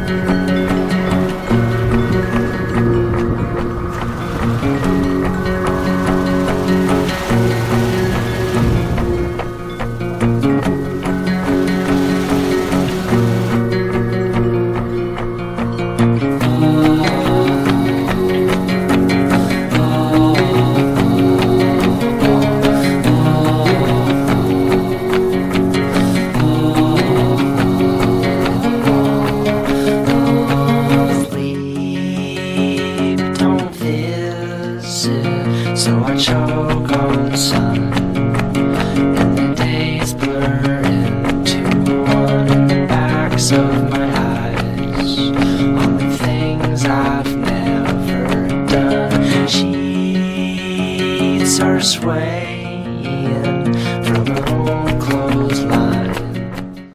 So I choke on some, and the days blur into one in the backs of